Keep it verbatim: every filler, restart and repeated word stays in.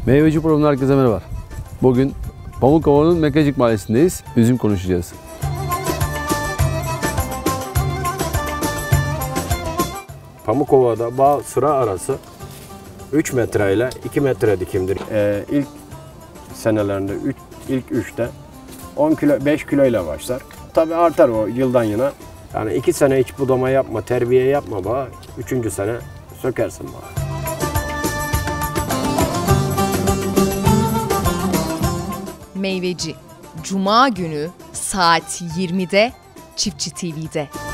Meyveci programına herkese merhaba. Bugün Pamukova'nın Mekecik Mahallesi'ndeyiz. Üzüm konuşacağız. Pamukova'da bağ sıra arası üç metre ile iki metre dikimdir. Ee, ilk senelerinde, üç, ilk üçte on kilo, beş kilo ile başlar. Tabii artar o yıldan yıla. Yani iki sene hiç budama yapma, terbiye yapma bağı. Üçüncü sene sökersin bağı. Meyveci, Cuma günü saat yirmide Çiftçi T V'de.